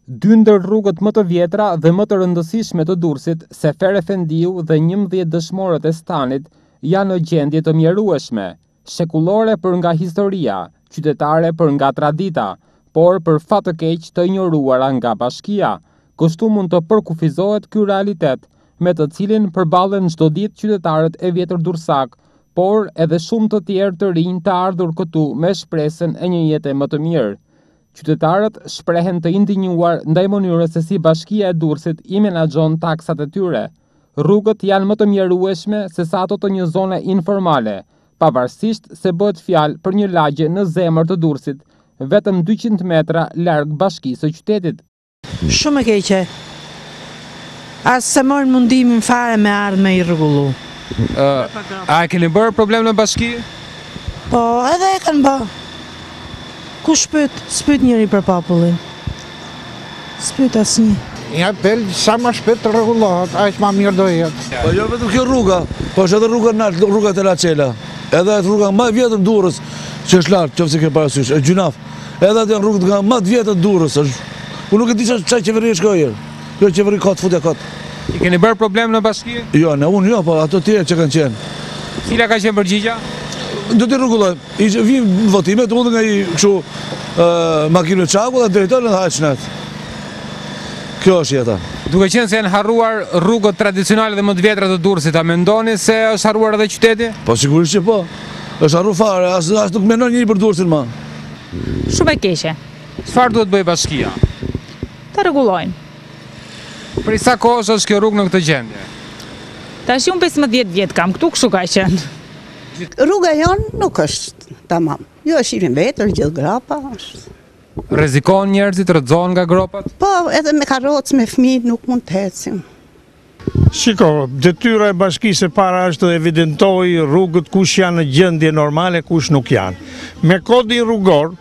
Dy ndër rrugët më të vjetra dhe më të rëndësishme të Durrësit, Sefer Efendiu dhe 11 dëshmorët e Stanit, janë në gjendje të mjerueshme, shekullore për nga historia, qytetare për nga tradita, por për fat të keq të injoruara nga bashkia. Kështu mund të përkufizohet ky realitet, me të cilin përballen çdo ditë qytetarët e vjetër durrësak, por edhe shumë të tjerë të rinj të ardhur këtu me shpresën e një jete më të mirë. Qytetarët shprehen të indinjuar ndaj mënyrës se si bashkia e Durrësit i menaxhon taksat e tyre. Rrugët janë më të mjerueshme se sa ato të një zone informale, pavarësisht se bëhet fjalë për një lagje në zemër të Durrësit, vetëm 200 metra larg bashkisë së qytetit. Shumë e keqe. As se morën mundimin fare me ardhmë me i rregullu. A e keni bërë problem në bashki? Po, edhe e kanë bërë. Ku shpyt? Spyt njëri për popullin. Spyt asnjë. Ja apel sa më shpejt të rregullohet, aq më mirë do jetë. Po jo vetëm kjo rruga, po është edhe rruga nalt, rruga te Laçela. Edhe atë rruga më e vjetër Durrës, që është lart, nëse ke parasysh, është gjunaf. Edhe atë rrugë nga më të vjetër Durrës, është. Unë nuk e di çfarë qeveri është kjo. Kjo qeveri ka të futja kot. I keni bërë problem në bashki? Jo, unë jo, po ato tjerë që kanë qenë. Cila ka qenë përgjigja? Do të rregullojmë. Vim votimet, unë nga i kështu makinë çaku dhe drejtori në haqnet. Kjo është jeta. Duke qenë se janë harruar rrugët tradicionale dhe më të vjetra të Durrësit, a mendoni se është harruar edhe qyteti? Po sigurisht që po. Është harruar fare, as nuk mendon njëri për Durrësin më. Shumë e keqe. Çfarë duhet bëj bashkia? Ta rregullojnë. Për sa kohë është kjo rrugë në këtë gjendje? Tash unë 15 vjet kam këtu, kështu ka qenë. Rruga jonë nuk është tamam. Jo është i vetër, gjithë grapa është. Rrezikon njerëzit, rrëzohen nga gropat? Po, edhe me karrocë, me fëmijë nuk mund të ecim. Shiko, detyra e bashkisë e para është të evidentoj rrugët kush janë në gjendje normale, kush nuk janë. Me kodin rrugor,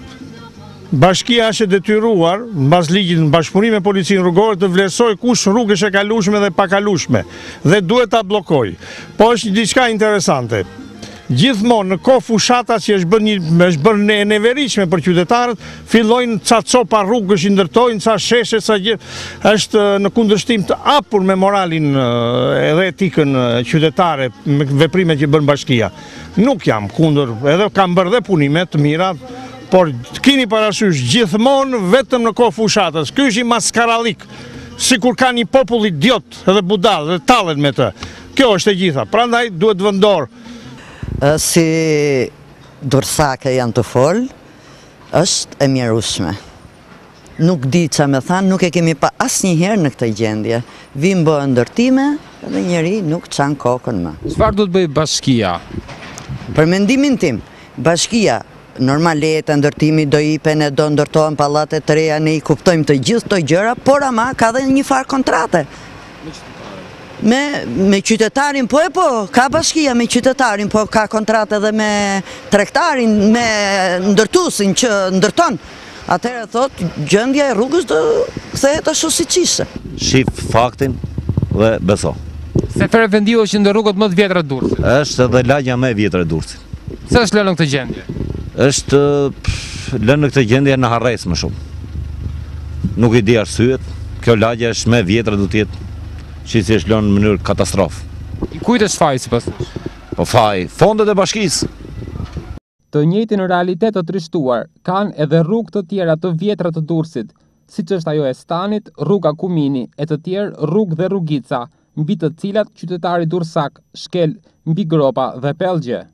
bashkia është e detyruar, mbas ligjit në bashkëpunim me policinë rrugore, të vlerësoj kush rrugë është e kalueshme dhe pa kalueshme, dhe duhet ta bllokoj. Po është diçka interesante. Gjithmonë në kohë fushata që është bërë e neveritshme për qytetarët, fillojnë ca copa rrugësh i ndërtojnë, ca sheshe, ca gjë, është në kundërshtim të hapur me moralin edhe etikën qytetare me veprimet që bën bashkia. Nuk jam kundër, edhe kam bërë dhe punime të mira, por keni parasysh gjithmonë vetëm në kohë fushatës. Ky është i maskarallik, sikur ka një popull idiot edhe budall, dhe tallen me të. Kjo është e gjitha. Prandaj duhet vendor. Si durrësake janë të folë, është e mjerueshme. Nuk di çfarë më thanë, nuk e kemi pa asnjëherë në këtë gjendje. Vim bë ndërtime dhe njeri nuk çan kokën më. Çfarë duhet bëj bashkia? Për mendimin tim, bashkia normal lejet e ndërtimi do ipen e do ndërtohen pallate të reja, ne i kuptojmë të gjithë këto gjëra, por ama ka dhe një farë kontrate. Me qytetarin, po ka bashkia me qytetarin, po ka kontrate edhe me tregtarin, me ndërtuesin që ndërton. Atëherë thot, gjendja e rrugës do kthehet ashtu siç ishte. Shif faktin dhe beso. Sefer Efendiu është ndër rrugët më të vjetra të Durrësit. Është edhe lagja më e vjetër e Durrësit. Pse është lënë në këtë gjendje? Është lënë në këtë gjendje në harres më shumë. Nuk i di arsyet. Kjo lagje është më e vjetër, do të jetë që si është lënë në mënyrë katastrofë. I kujt është faji sipas? Po faji, fondet e bashkisë. Të njëjtin realitet të trishtuar kanë edhe rrugë të tjera të vjetra të Durrësit, siç është ajo e Stanit, rruga Kumini, e të tjerë rrugë dhe rrugica, mbi të cilat qytetari durrësak shkel mbi gropa dhe pellgje.